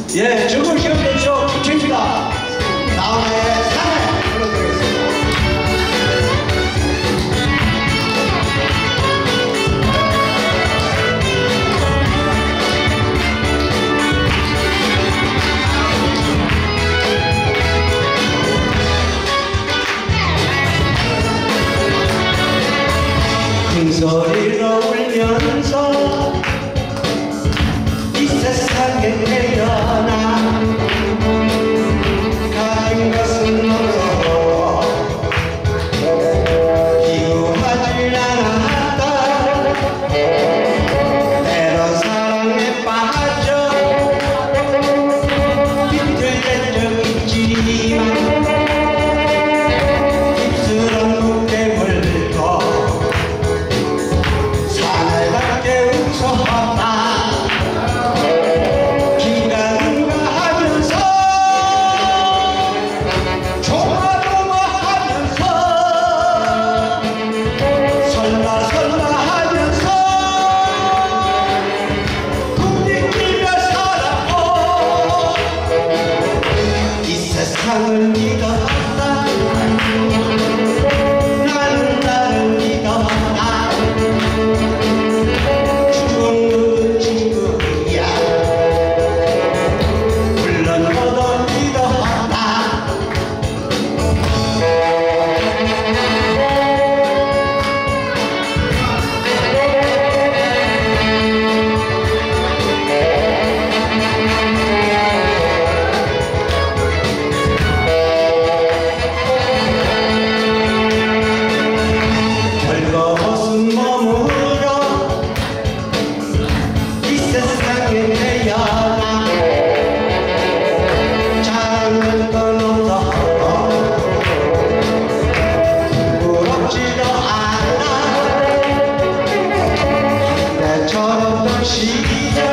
예, 즐거운 시간 되십시오. 김치입니다. 나훈아의 사랑 불러드리겠습니다. 큰 소리로 울면서 이 세상에 태어나 가진 것은 없어 기구하지 않았다. 때로 사랑에 빠져 비틀댄 적 있지만 입술은 무게 물고 사늘답게 웃어봤다. 세상을 믿었다. 나는 나를 믿었다. 죽은 친구야. 물론 너도 믿었다. 시작